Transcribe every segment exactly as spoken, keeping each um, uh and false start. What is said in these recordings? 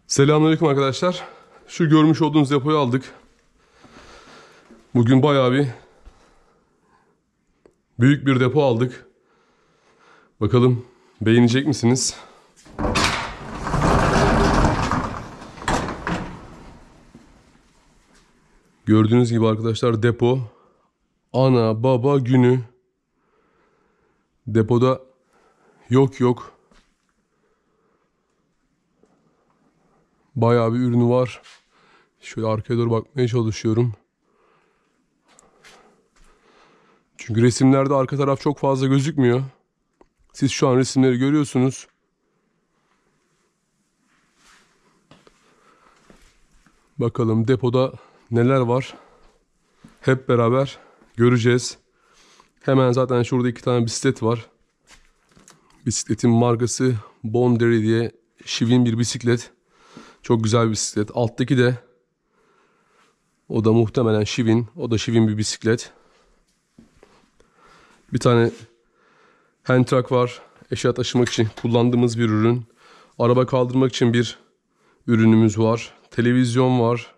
Selamünaleyküm arkadaşlar. Şu görmüş olduğunuz depoyu aldık. Bugün bayağı bir büyük bir depo aldık. Bakalım beğenecek misiniz? Gördüğünüz gibi arkadaşlar depo. Ana baba günü. Depoda yok yok. Bayağı bir ürünü var. Şöyle arkaya doğru bakmaya çalışıyorum. Çünkü resimlerde arka taraf çok fazla gözükmüyor. Siz şu an resimleri görüyorsunuz. Bakalım depoda neler var. Hep beraber göreceğiz. Hemen zaten şurada iki tane bisiklet var. Bisikletin markası Bondary diye şivin bir bisiklet. Çok güzel bir bisiklet. Alttaki de o da muhtemelen şivin. O da şivin bir bisiklet. Bir tane hand truck var. Eşya taşımak için kullandığımız bir ürün. Araba kaldırmak için bir ürünümüz var. Televizyon var.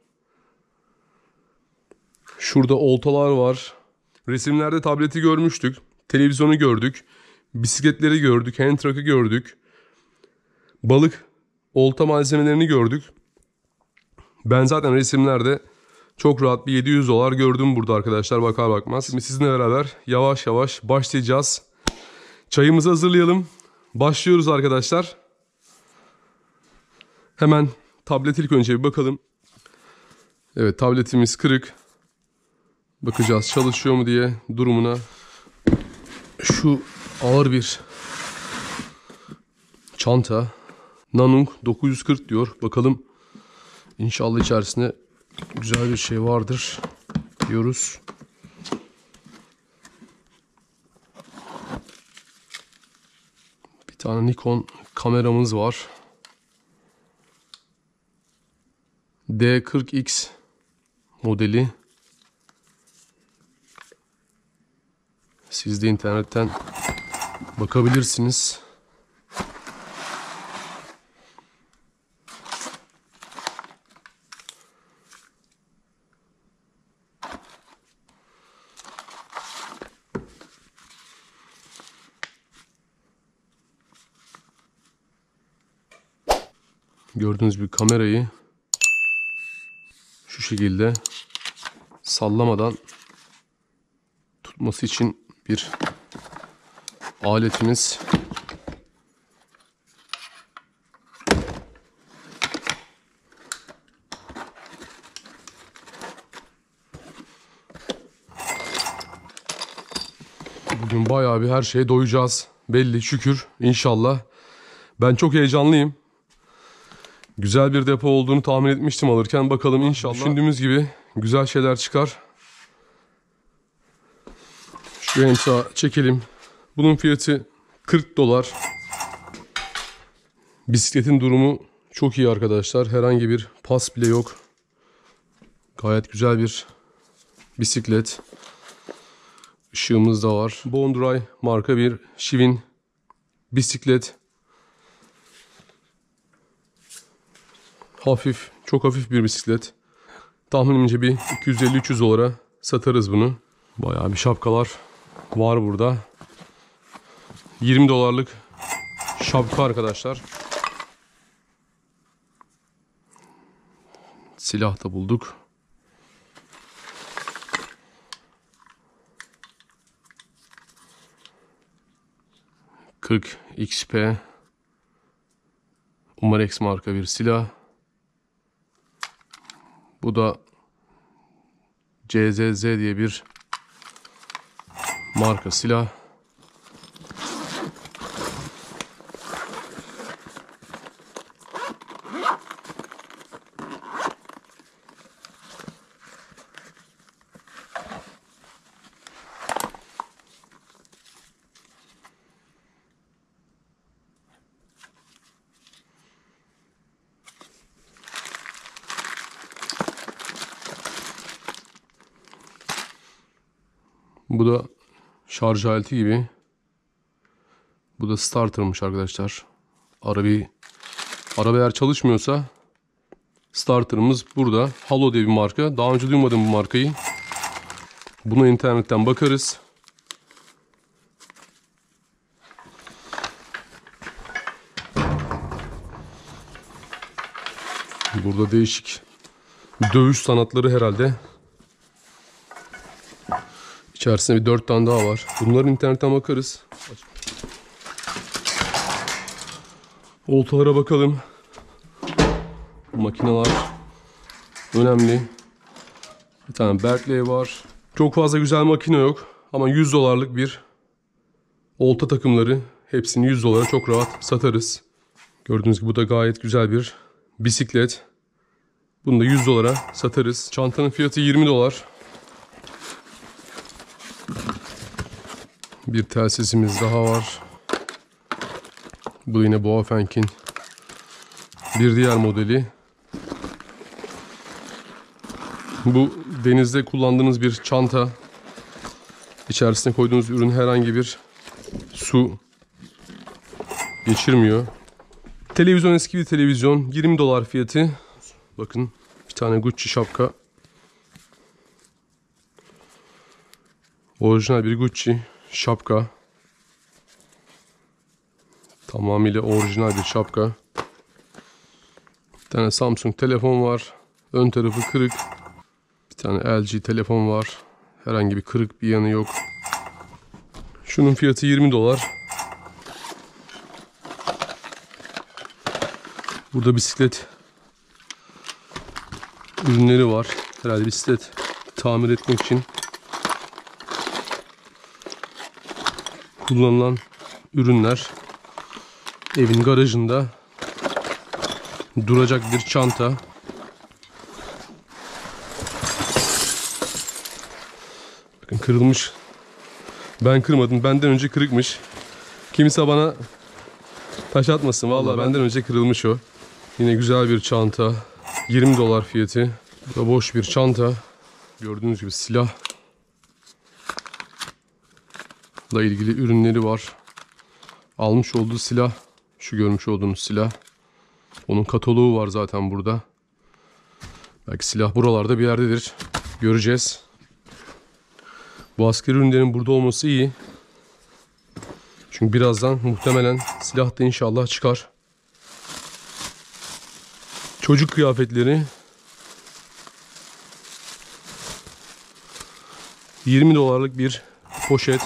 Şurada oltalar var. Resimlerde tableti görmüştük. Televizyonu gördük. Bisikletleri gördük. Hand truck'ı gördük. Balık olta malzemelerini gördük. Ben zaten resimlerde çok rahat bir yedi yüz dolar gördüm burada arkadaşlar, bakar bakmaz. Şimdi sizinle beraber yavaş yavaş başlayacağız. Çayımızı hazırlayalım. Başlıyoruz arkadaşlar. Hemen tablet ilk önce bir bakalım. Evet, tabletimiz kırık. Bakacağız çalışıyor mu diye durumuna. Şu ağır bir çanta. Nanung dokuz yüz kırk diyor. Bakalım inşallah içerisinde güzel bir şey vardır diyoruz. Bir tane Nikon kameramız var. D kırk X modeli. Siz de internetten bakabilirsiniz. Gördüğünüz bir kamerayı şu şekilde sallamadan tutması için bir aletimiz. Bugün bayağı bir her şeye doyacağız. Belli, şükür, inşallah. Ben çok heyecanlıyım. Güzel bir depo olduğunu tahmin etmiştim alırken. Bakalım inşallah düşündüğümüz gibi güzel şeyler çıkar. Şu entra çekelim. Bunun fiyatı kırk dolar. Bisikletin durumu çok iyi arkadaşlar. Herhangi bir pas bile yok. Gayet güzel bir bisiklet. Işığımız da var. Bondray marka bir şivin bisiklet. Hafif, çok hafif bir bisiklet. Tahminimce bir iki yüz elli üç yüz dolara satarız bunu. Bayağı bir şapkalar var burada. yirmi dolarlık şapka arkadaşlar. Silah da bulduk. kırk X P Umarex marka bir silah. Bu da C Z Z diye bir marka silah. Bu da şarj aleti gibi. Bu da starter'mış arkadaşlar. Arabayı, araba eğer çalışmıyorsa starterımız burada. Halo diye bir marka. Daha önce duymadım bu markayı. Buna internetten bakarız. Burada değişik dövüş sanatları herhalde. İçerisinde bir dört tane daha var. Bunların internetten bakarız. Oltalara bakalım. Makineler önemli. Bir tane Berkeley var. Çok fazla güzel makine yok. Ama yüz dolarlık bir olta takımları. Hepsini yüz dolara çok rahat satarız. Gördüğünüz gibi bu da gayet güzel bir bisiklet. Bunu da yüz dolara satarız. Çantanın fiyatı yirmi dolar. Bir telsizimiz daha var. Bu yine Baofeng'in bir diğer modeli. Bu denizde kullandığınız bir çanta. İçerisine koyduğunuz ürün herhangi bir su geçirmiyor. Televizyon, eski bir televizyon. yirmi dolar fiyatı. Bakın bir tane Gucci şapka. Orijinal bir Gucci şapka. Tamamıyla orijinal bir şapka. Bir tane Samsung telefon var. Ön tarafı kırık. Bir tane L G telefon var. Herhangi bir kırık bir yanı yok. Şunun fiyatı yirmi dolar. Burada bisiklet ürünleri var. Herhalde bisiklet tamir etmek için kullanılan ürünler. Evin garajında duracak bir çanta. Bakın kırılmış. Ben kırmadım. Benden önce kırıkmış. Kimse bana taş atmasın. Vallahi benden önce kırılmış o. Yine güzel bir çanta. yirmi dolar fiyatı. Bu da boş bir çanta. Gördüğünüz gibi silah ile ilgili ürünleri var. Almış olduğu silah, şu görmüş olduğunuz silah. Onun kataloğu var zaten burada. Belki silah buralarda bir yerdedir. Göreceğiz. Bu askeri ürünlerin burada olması iyi. Çünkü birazdan muhtemelen silah da inşallah çıkar. Çocuk kıyafetleri. yirmi dolarlık bir poşet.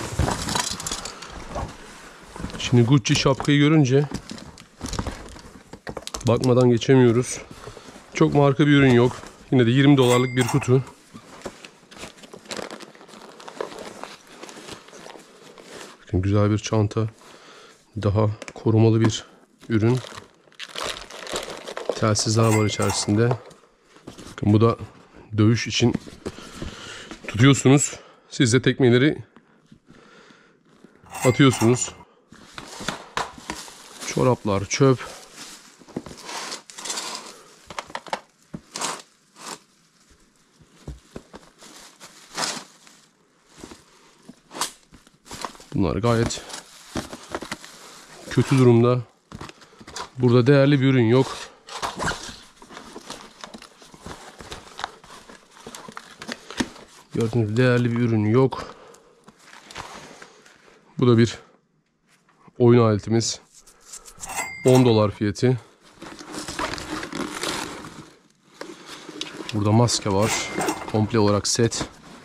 Şimdi Gucci şapkayı görünce bakmadan geçemiyoruz. Çok marka bir ürün yok. Yine de yirmi dolarlık bir kutu. Bakın güzel bir çanta. Daha korumalı bir ürün. Telsizler var içerisinde. Bakın bu da dövüş için tutuyorsunuz. Siz de tekmeleri atıyorsunuz. Çoraplar, çöp. Bunlar gayet kötü durumda. Burada değerli bir ürün yok. Gördüğünüz değerli bir ürün yok. Bu da bir oyun aletimiz. on dolar fiyatı. Burada maske var. Komple olarak set.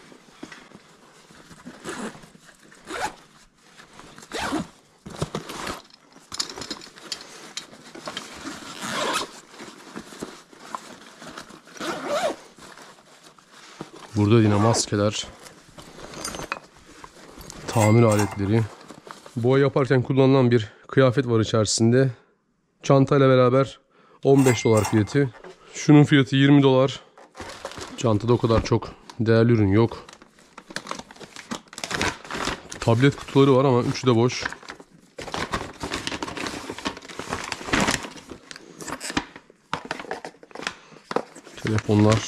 Burada yine maskeler. Tamir aletleri. Boya yaparken kullanılan bir kıyafet var içerisinde. Çantayla beraber on beş dolar fiyatı. Şunun fiyatı yirmi dolar. Çantada o kadar çok değerli ürün yok. Tablet kutuları var ama üçü de boş. Telefonlar.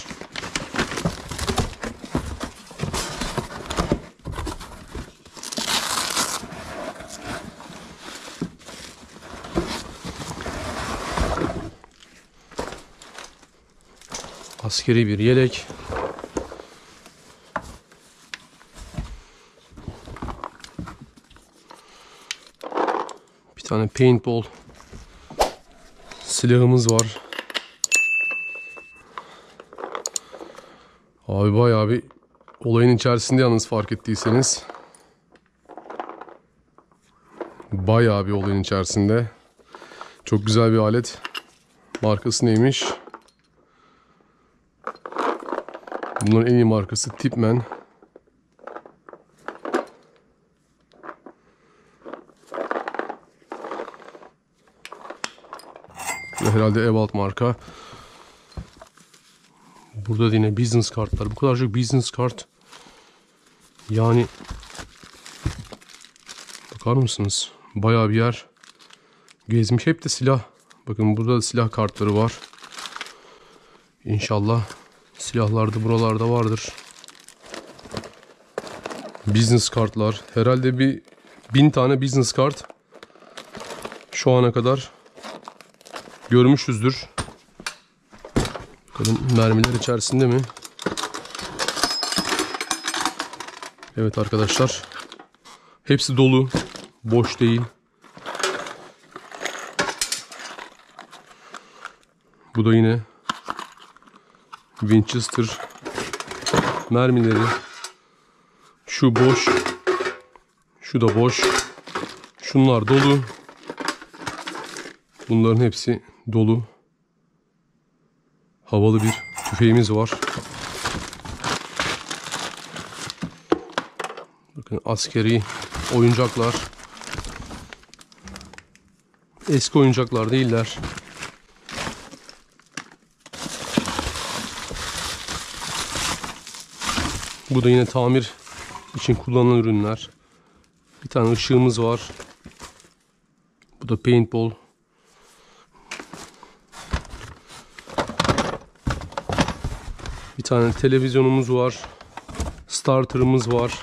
Askeri bir yelek. Bir tane paintball silahımız var. Abi bayağı bir olayın içerisinde yalnız, fark ettiyseniz. Bayağı bir olayın içerisinde. Çok güzel bir alet. Markası neymiş? Bunların en iyi markası Tipman. Herhalde Ewald marka. Burada yine business kartlar. Bu kadar çok business kart. Yani bakar mısınız? Bayağı bir yer gezmiş. Hep de silah. Bakın burada da silah kartları var. İnşallah silahlar da buralarda vardır. Business kartlar. Herhalde bir bin tane business kart şu ana kadar görmüşüzdür. Bakalım mermiler içerisinde mi? Evet arkadaşlar. Hepsi dolu. Boş değil. Bu da yine Winchester mermileri. Şu boş. Şu da boş. Şunlar dolu. Bunların hepsi dolu. Havalı bir tüfeğimiz var. Bakın askeri oyuncaklar. Eski oyuncaklar değiller. Bu da yine tamir için kullanılan ürünler. Bir tane ışığımız var. Bu da paintball. Bir tane televizyonumuz var. Starter'ımız var.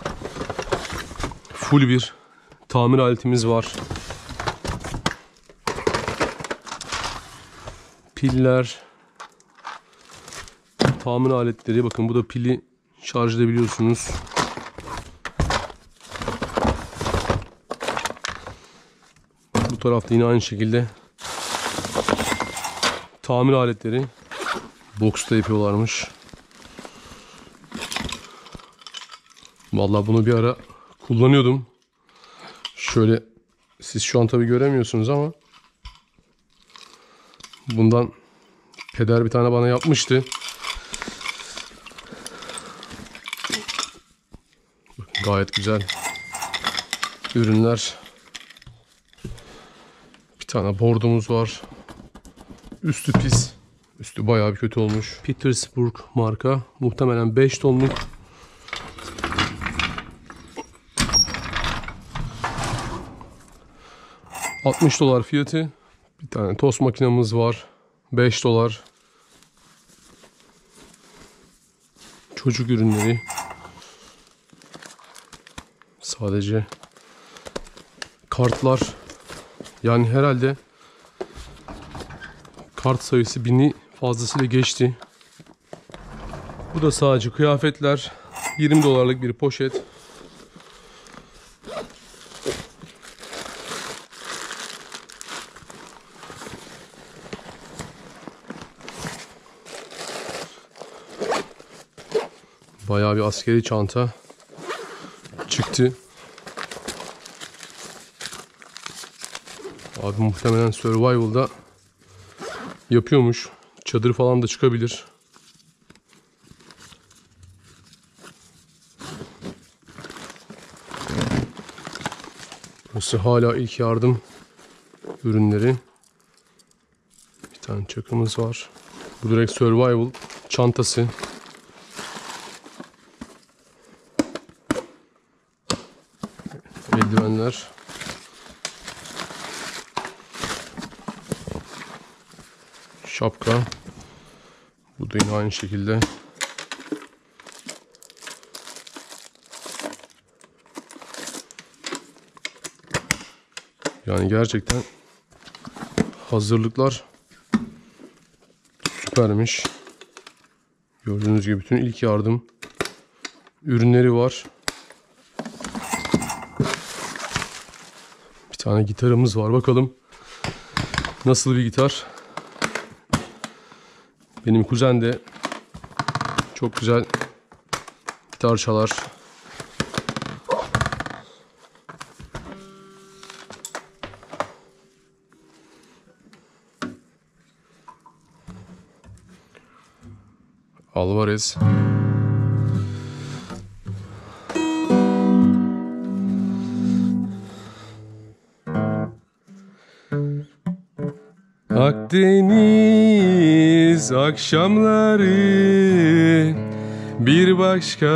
Full bir tamir aletimiz var. Piller. Tamir aletleri. Bakın bu da pili şarj edebiliyorsunuz. Bu tarafta yine aynı şekilde tamir aletleri. Box'ta yapıyorlarmış. Vallahi bunu bir ara kullanıyordum. Şöyle, siz şu an tabii göremiyorsunuz ama bundan peder bir tane bana yapmıştı. Bakın gayet güzel ürünler. Bir tane bordumuz var. Üstü pis. Üstü bayağı bir kötü olmuş. Petersburg marka. Muhtemelen beş tonluk. altmış dolar fiyatı. Bir tane tost makinamız var. beş dolar. Çocuk ürünleri. Sadece kartlar. Yani herhalde kart sayısı bini fazlasıyla geçti. Bu da sadece kıyafetler. yirmi dolarlık bir poşet. Bayağı bir askeri çanta çıktı. Abi muhtemelen Survival'da yapıyormuş. Çadır falan da çıkabilir. Burası hala ilk yardım ürünleri. Bir tane çakımız var. Bu direkt Survival çantası. Eldivenler. Şapka. Bu da yine aynı şekilde. Yani gerçekten hazırlıklar süpermiş. Gördüğünüz gibi bütün ilk yardım ürünleri var. Bir tane gitarımız var. Bakalım nasıl bir gitar. Benim kuzen de çok güzel gitar çalar. Alvarez. Akdeniz akşamları bir başka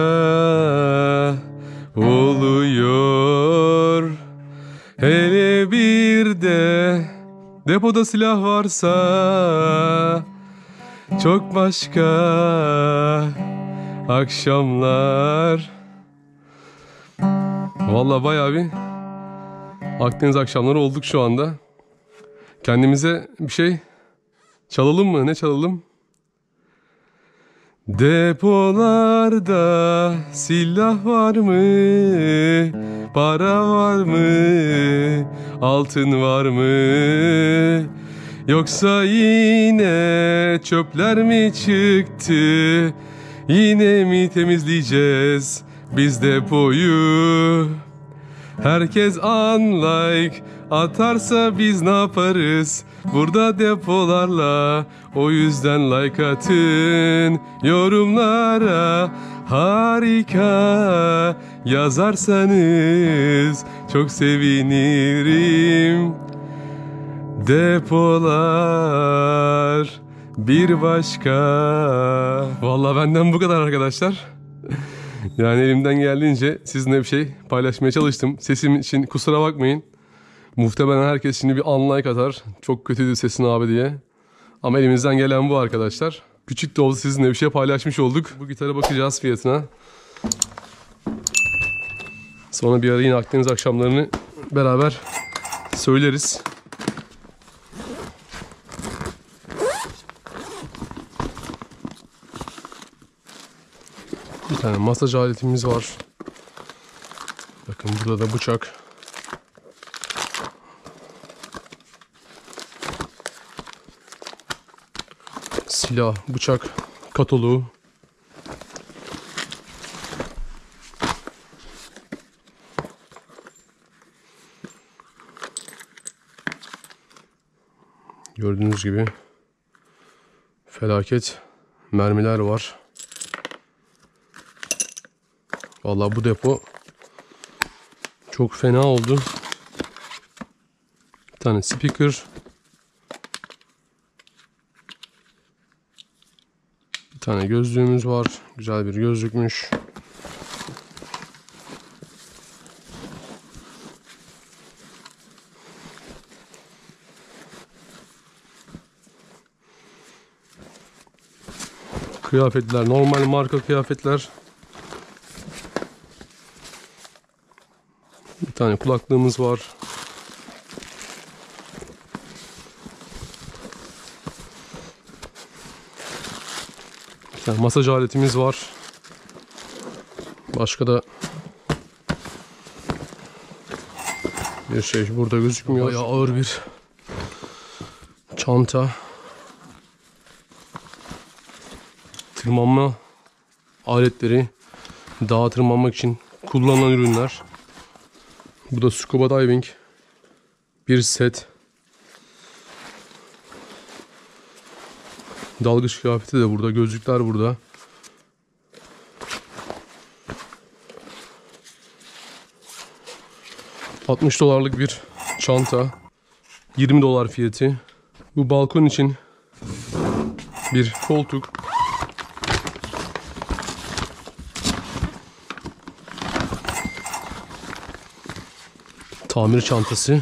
oluyor. Hele bir de depoda silah varsa çok başka akşamlar. Vallahi bayağı bir Akdeniz akşamları olduk şu anda. Kendimize bir şey çalalım mı? Ne çalalım? Depolarda silah var mı? Para var mı? Altın var mı? Yoksa yine çöpler mi çıktı? Yine mi temizleyeceğiz biz depoyu? Herkes unlike atarsa biz ne yaparız? Burada depolarla, o yüzden like atın yorumlara. Harika yazarsanız çok sevinirim. Depolar bir başka. Vallahi benden bu kadar arkadaşlar. Yani elimden geldiğince sizinle bir şey paylaşmaya çalıştım. Sesim için kusura bakmayın. Muhtemelen herkes şimdi bir unlike atar. Çok kötüydü sesin abi diye. Ama elimizden gelen bu arkadaşlar. Küçük de olsa sizinle bir şey paylaşmış olduk. Bu gitara bakacağız fiyatına. Sonra bir ara yine Akdeniz akşamlarını beraber söyleriz. Bir tane masaj aletimiz var. Bakın burada da bıçak. Silah, bıçak kataloğu. Gördüğünüz gibi felaket mermiler var. Vallahi bu depo çok fena oldu. Bir tane speaker. Bir tane gözlüğümüz var. Güzel bir gözlükmüş. Kıyafetler, normal marka kıyafetler. Bir tane kulaklığımız var. Bir tane masaj aletimiz var. Başka da bir şey burada gözükmüyor. Bayağı ağır bir çanta. Tırmanma aletleri, dağa tırmanmak için kullanılan ürünler. Bu da scuba diving bir set. Dalgıç kıyafeti de burada, gözlükler burada. altmış dolarlık bir çanta. yirmi dolar fiyatı. Bu balkon için bir koltuk. Tamir çantası.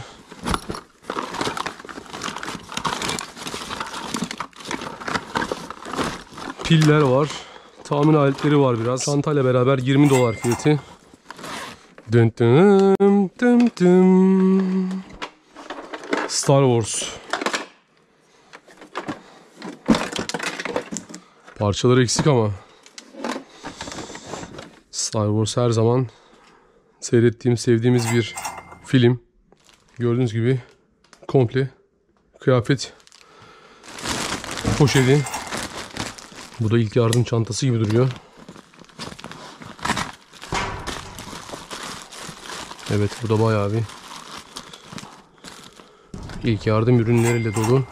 Piller var. Tamir aletleri var biraz. Çantayla beraber yirmi dolar fiyatı. Dın dın dın dın. Star Wars. Parçaları eksik ama. Star Wars her zaman seyrettiğim, sevdiğimiz bir film. Gördüğünüz gibi komple kıyafet poşeti. Bu da ilk yardım çantası gibi duruyor. Evet, bu da bayağı bir ilk yardım ürünleriyle dolu.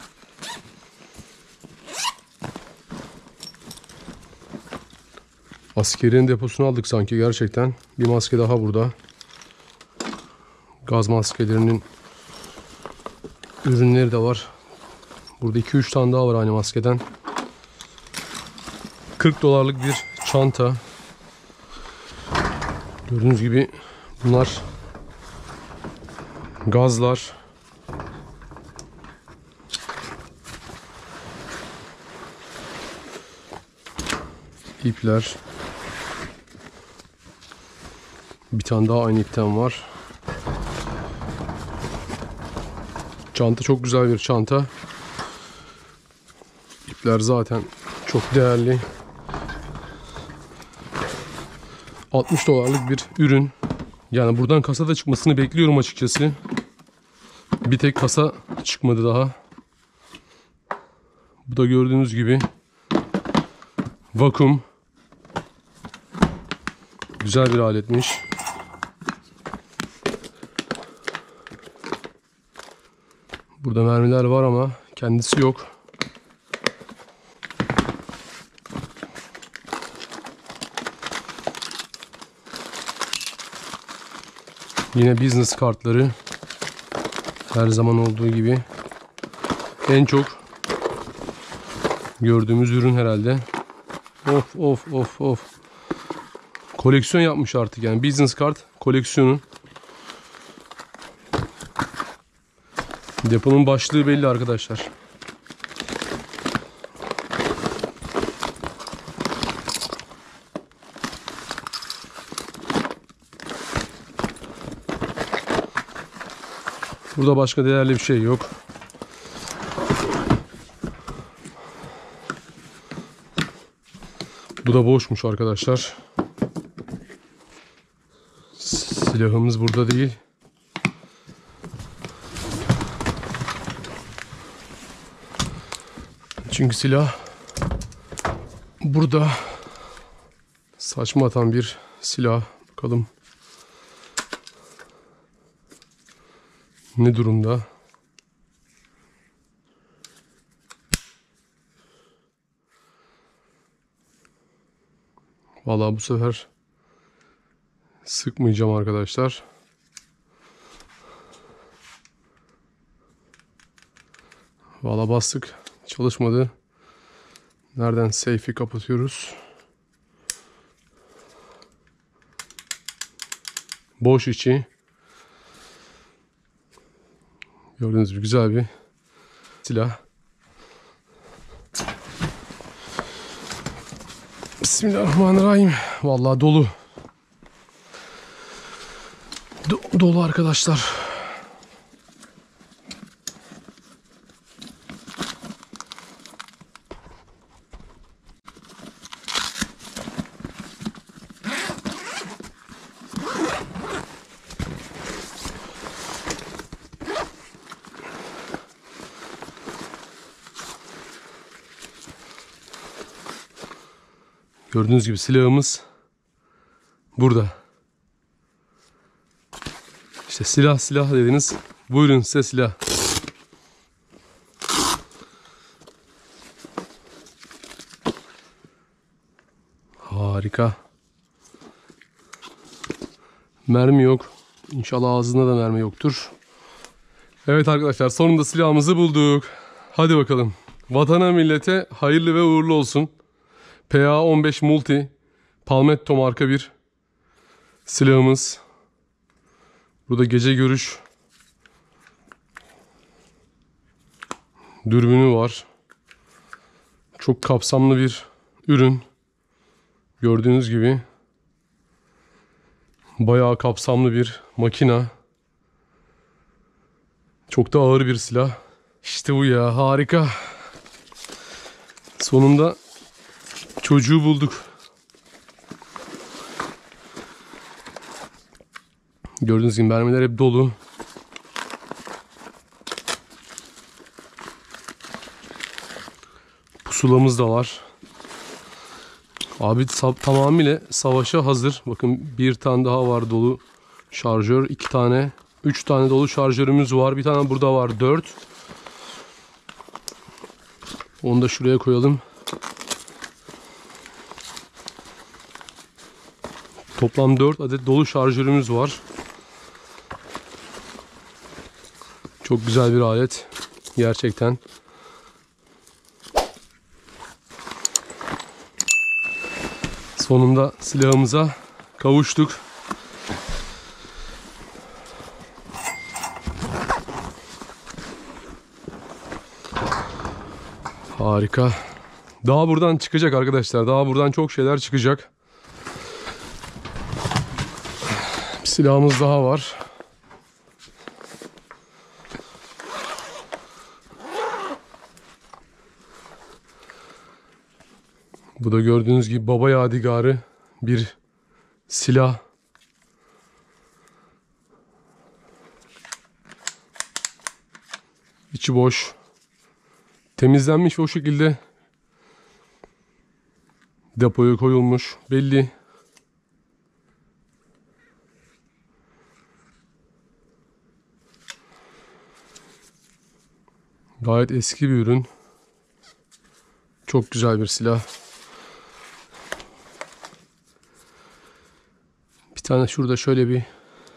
Askerin deposunu aldık sanki gerçekten. Bir maske daha burada. Gaz maskelerinin ürünleri de var. Burada iki üç tane daha var aynı maskeden. kırk dolarlık bir çanta. Gördüğünüz gibi bunlar gazlar. İpler. Bir tane daha aynı ipten var. Çanta çok güzel bir çanta. İpler zaten çok değerli. altmış dolarlık bir ürün. Yani buradan kasada çıkmasını bekliyorum açıkçası. Bir tek kasa çıkmadı daha. Bu da gördüğünüz gibi vakum. Güzel bir aletmiş. Burada mermiler var ama kendisi yok. Yine business kartları. Her zaman olduğu gibi. En çok gördüğümüz ürün herhalde. Of of of of. Koleksiyon yapmış artık yani. Business kart koleksiyonu. Deponun başlığı belli arkadaşlar. Burada başka değerli bir şey yok. Bu da boşmuş arkadaşlar. Silahımız burada değil. Çünkü silah burada. Saçma atan bir silah. Bakalım ne durumda? Vallahi bu sefer sıkmayacağım arkadaşlar. Vallahi bastık. Çalışmadı. Nereden safe'i kapatıyoruz? Boş içi. Gördüğünüz gibi güzel bir silah. Bismillahirrahmanirrahim. Vallahi dolu. Do- dolu arkadaşlar. Gördüğünüz gibi silahımız burada. İşte silah silah dediniz. Buyurun size silah. Harika. Mermi yok. İnşallah ağzında da mermi yoktur. Evet arkadaşlar, sonunda silahımızı bulduk. Hadi bakalım. Vatana millete hayırlı ve uğurlu olsun. P A on beş Multi Palmetto marka bir silahımız. Burada gece görüş dürbünü var. Çok kapsamlı bir ürün. Gördüğünüz gibi bayağı kapsamlı bir makina. Çok da ağır bir silah. İşte bu ya, harika. Sonunda çocuğu bulduk. Gördüğünüz gibi mermiler hep dolu. Pusulamız da var. Abi sa- tamamıyla savaşa hazır. Bakın bir tane daha var dolu şarjör. iki tane, üç tane dolu şarjörümüz var. Bir tane burada var, dört. Onu da şuraya koyalım. Toplam dört adet dolu şarjörümüz var. Çok güzel bir alet. Gerçekten. Sonunda silahımıza kavuştuk. Harika. Daha buradan çıkacak arkadaşlar. Daha buradan çok şeyler çıkacak. Bir silahımız daha var. Bu da gördüğünüz gibi baba yadigarı bir silah. İçi boş. Temizlenmiş ve o şekilde depoya koyulmuş. Belli. Gayet eski bir ürün. Çok güzel bir silah. Bir tane şurada şöyle bir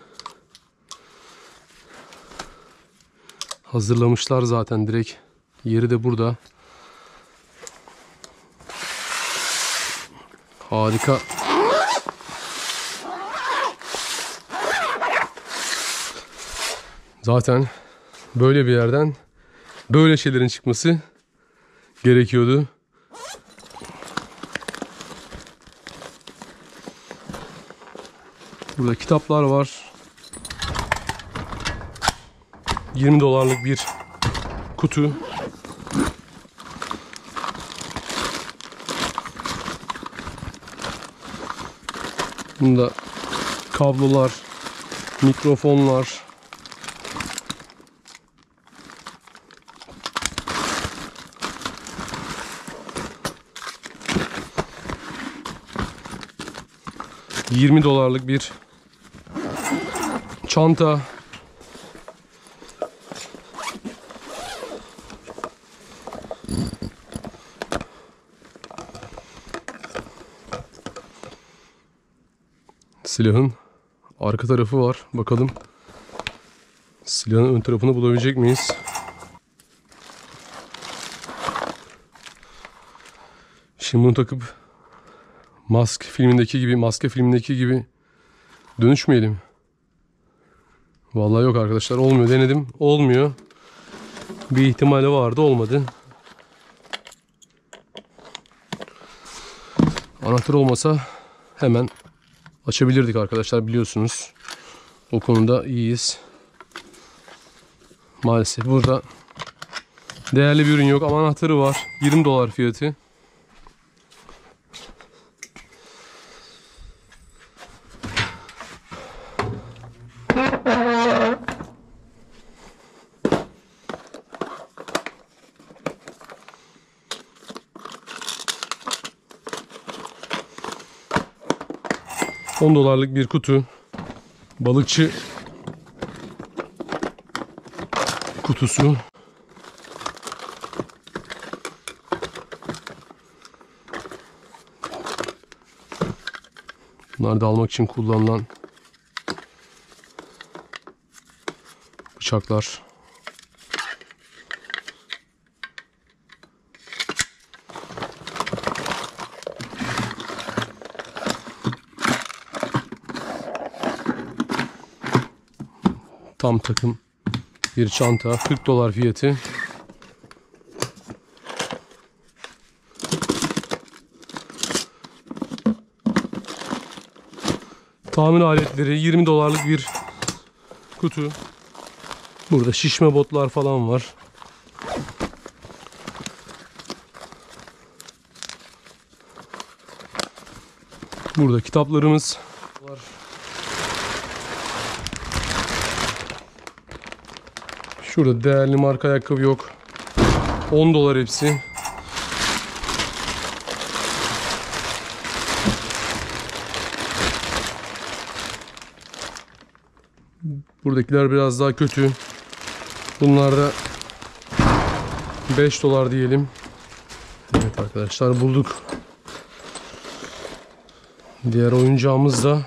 hazırlamışlar zaten direkt. Yeri de burada. Harika. Zaten böyle bir yerden böyle şeylerin çıkması gerekiyordu. Burada kitaplar var. yirmi dolarlık bir kutu. Bunda kablolar, mikrofonlar, yirmi dolarlık bir çanta. Silahın arka tarafı var. Bakalım silahın ön tarafını bulabilecek miyiz? Şimdi bunu takıp Mask filmindeki gibi, Maske filmindeki gibi dönüşmeyelim. Vallahi yok arkadaşlar, olmuyor. Denedim, olmuyor. Bir ihtimali vardı, olmadı. Anahtar olmasa hemen açabilirdik arkadaşlar, biliyorsunuz. O konuda iyiyiz. Maalesef burada değerli bir ürün yok ama anahtarı var. yirmi dolar fiyatı. on dolarlık bir kutu. Balıkçı kutusu. Bunlar da almak için kullanılan bıçaklar. Tam takım bir çanta, kırk dolar fiyatı. Tamir aletleri, yirmi dolarlık bir kutu. Burada şişme botlar falan var. Burada kitaplarımız var. Şurada değerli marka ayakkabı yok. on dolar hepsi. Buradakiler biraz daha kötü. Bunlar da beş dolar diyelim. Evet arkadaşlar, bulduk. Diğer oyuncağımız da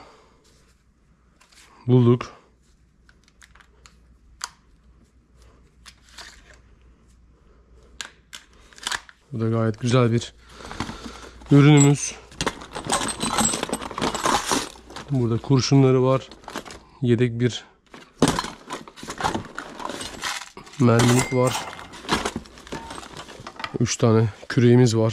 bulduk. Bu da gayet güzel bir ürünümüz. Burada kurşunları var. Yedek bir mermilik var. üç tane küreğimiz var.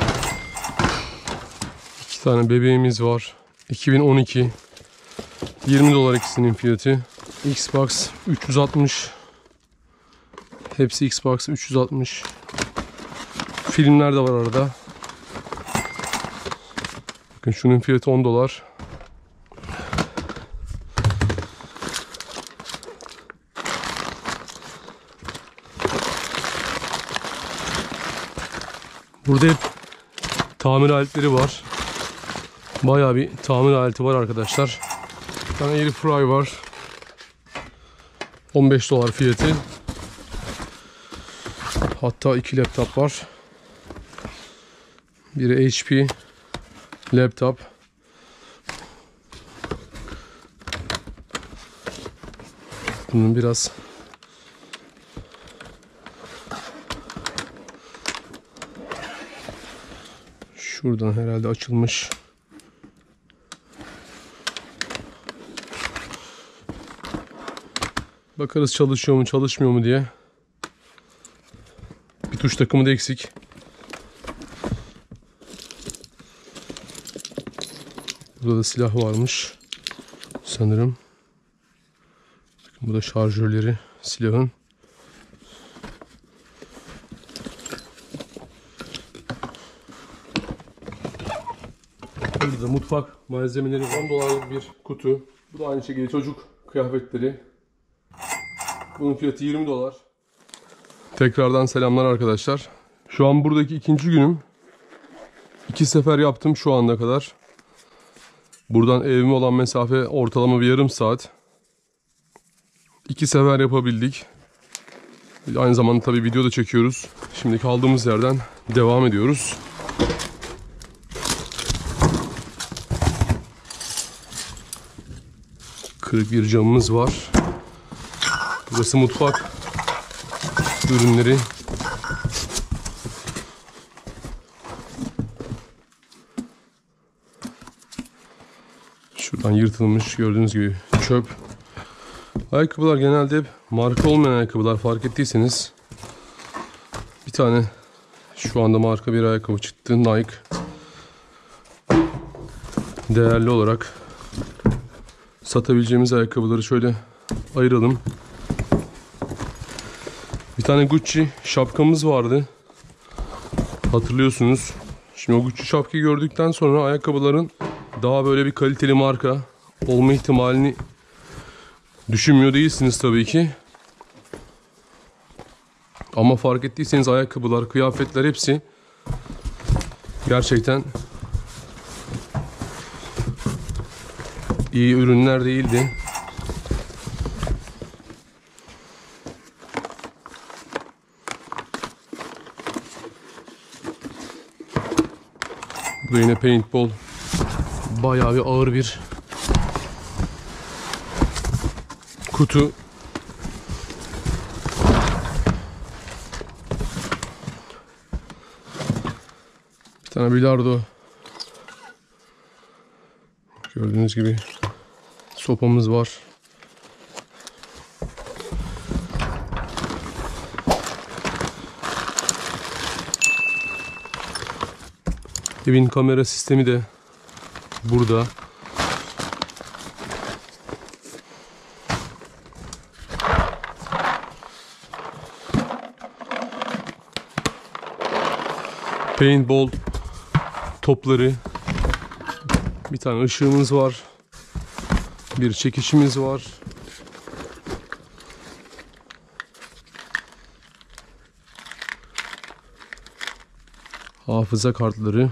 iki tane bebeğimiz var. iki bin on iki. yirmi dolar ikisinin fiyatı. Xbox üç yüz altmış. Hepsi Xbox üç yüz altmış. Filmler de var arada. Bakın şunun fiyatı on dolar. Burada hep tamir aletleri var. Bayağı bir tamir aleti var arkadaşlar. Bir tane air fry var. on beş dolar fiyatı. Hatta iki laptop var. Biri H P laptop. Bunun biraz şuradan herhalde açılmış. Bakarız çalışıyor mu çalışmıyor mu diye. Bir tuş takımı da eksik. Burada da silah varmış sanırım. Bu da şarjörleri silahın. Burada mutfak malzemeleri, on dolarlık bir kutu. Bu da aynı şekilde çocuk kıyafetleri. Bunun fiyatı yirmi dolar. Tekrardan selamlar arkadaşlar. Şu an buradaki ikinci günüm. İki sefer yaptım şu ana kadar. Buradan evime olan mesafe ortalama bir yarım saat. İki sefer yapabildik. Aynı zamanda tabii video da çekiyoruz. Şimdi kaldığımız yerden devam ediyoruz. Kırık bir camımız var. Burası mutfak ürünleri. Şuradan yırtılmış, gördüğünüz gibi çöp. Ayakkabılar genelde hep marka olmayan ayakkabılar, fark ettiyseniz. Bir tane şu anda marka bir ayakkabı çıktı, Nike. Değerli olarak satabileceğimiz ayakkabıları şöyle ayıralım. Bir tane Gucci şapkamız vardı, hatırlıyorsunuz. Şimdi o Gucci şapkayı gördükten sonra ayakkabıların daha böyle bir kaliteli marka olma ihtimalini düşünmüyor değilsiniz tabii ki. Ama fark ettiyseniz ayakkabılar, kıyafetler hepsi gerçekten iyi ürünler değildi. Bu da yine paintball. Bayağı bir ağır bir kutu. Bir tane bilardo. Gördüğünüz gibi sopamız var. Evin kamera sistemi de burada. Paintball topları. Bir tane ışığımız var. Bir çekişimiz var. Hafıza kartları.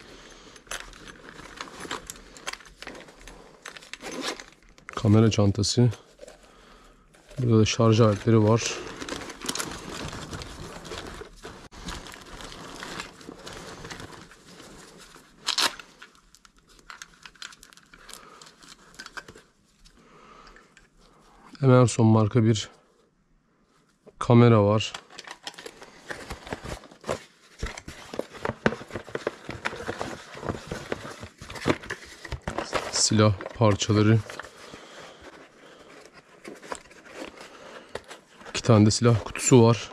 Kamera çantası. Burada da şarj aletleri var. Emerson marka bir kamera var. Silah parçaları. İki tane de silah kutusu var.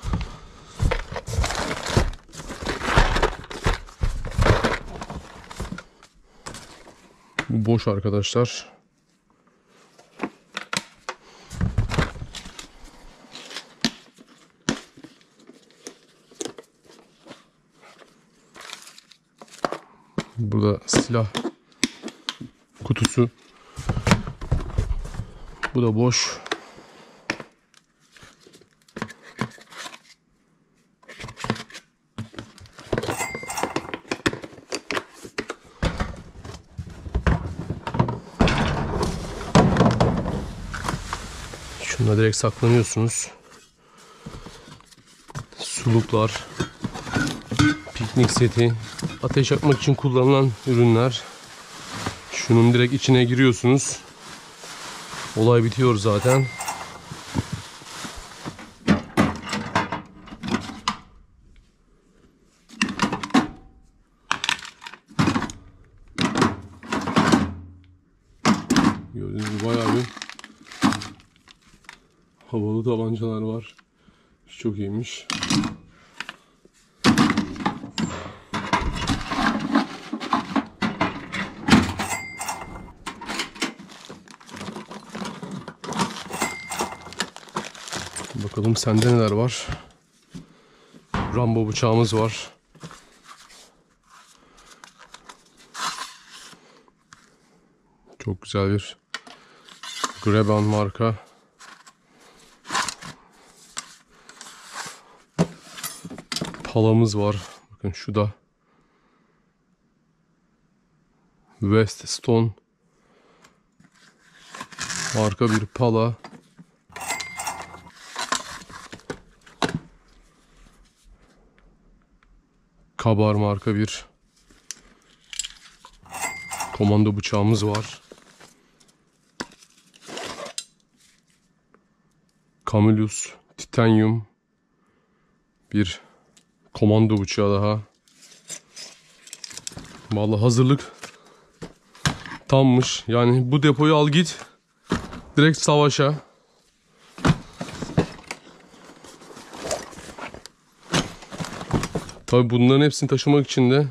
Bu boş arkadaşlar. Burada silah kutusu. Bu da boş. Şuna direkt saklanıyorsunuz. Suluklar, piknik seti, ateş yakmak için kullanılan ürünler. Şunun direkt içine giriyorsunuz. Olay bitiyor zaten. Gördüğünüz gibi bayağı bir havalı tabancalar var. Çok iyiymiş. Bakalım sende neler var. Rambo bıçağımız var. Çok güzel bir Grabban marka. Palamız var. Bakın şu da. Weststone marka bir pala. Kabar marka bir komando bıçağımız var. Camillus Titanium bir komando bıçağı daha. Vallahi hazırlık tammış. Yani bu depoyu al git. Direkt savaşa. Tabi bunların hepsini taşımak için de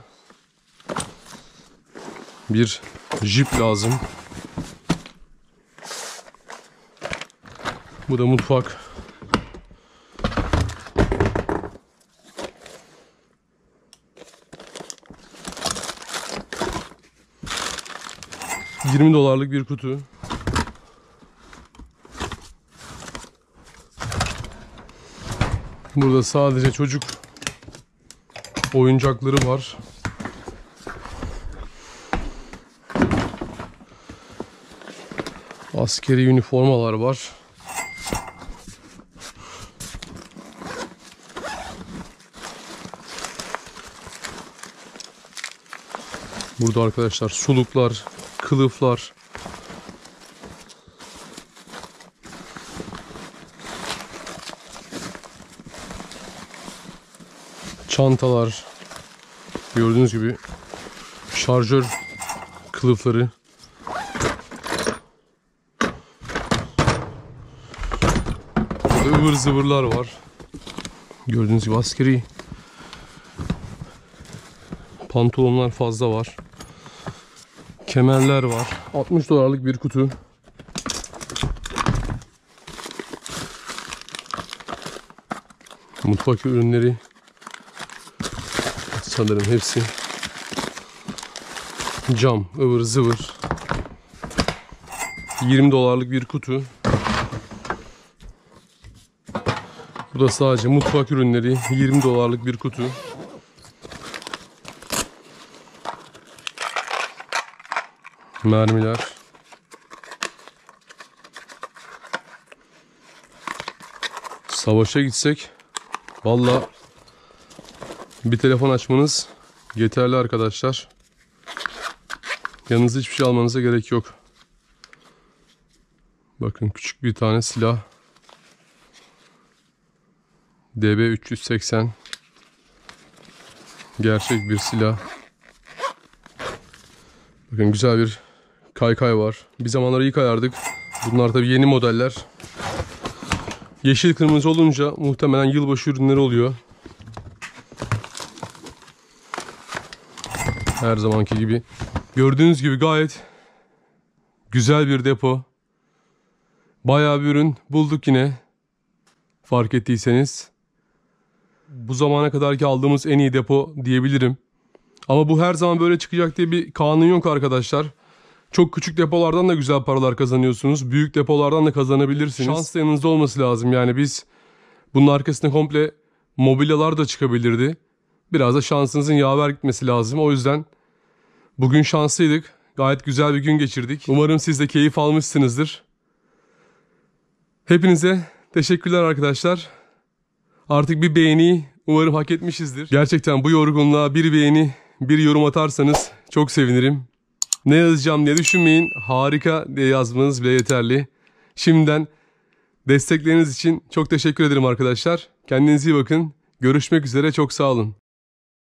bir jip lazım. Bu da mutfak. yirmi dolarlık bir kutu. Burada sadece çocuk oyuncakları var. Askeri üniformalar var. Burada arkadaşlar suluklar, kılıflar. Çantalar. Gördüğünüz gibi şarjör kılıfları. Burada ıvır zıvırlar var. Gördüğünüz gibi askeri pantolonlar fazla var. Kemerler var. altmış dolarlık bir kutu. Mutfak ürünleri. Sanırım hepsi cam, ıvır zıvır. yirmi dolarlık bir kutu. Bu da sadece mutfak ürünleri. yirmi dolarlık bir kutu. Mermiler. Savaşa gitsek valla bir telefon açmanız yeterli arkadaşlar. Yanınızda hiçbir şey almanıza gerek yok. Bakın küçük bir tane silah. D B üç yüz seksen. Gerçek bir silah. Bakın güzel bir kaykay var. Bir zamanlar iyi kayardık. Bunlar tabii yeni modeller. Yeşil kırmızı olunca muhtemelen yılbaşı ürünleri oluyor. Her zamanki gibi. Gördüğünüz gibi gayet güzel bir depo. Bayağı bir ürün bulduk yine. Fark ettiyseniz. Bu zamana kadarki aldığımız en iyi depo diyebilirim. Ama bu her zaman böyle çıkacak diye bir kanun yok arkadaşlar. Çok küçük depolardan da güzel paralar kazanıyorsunuz. Büyük depolardan da kazanabilirsiniz. Şans da yanınızda olması lazım. Yani biz bunun arkasında komple mobilyalar da çıkabilirdi. Biraz da şansınızın yaver gitmesi lazım. O yüzden bugün şanslıydık. Gayet güzel bir gün geçirdik. Umarım siz de keyif almışsınızdır. Hepinize teşekkürler arkadaşlar. Artık bir beğeni umarım hak etmişizdir. Gerçekten bu yorgunluğa bir beğeni, bir yorum atarsanız çok sevinirim. Ne yazacağım diye düşünmeyin. Harika diye yazmanız bile yeterli. Şimdiden destekleriniz için çok teşekkür ederim arkadaşlar. Kendinize iyi bakın. Görüşmek üzere. Çok sağ olun.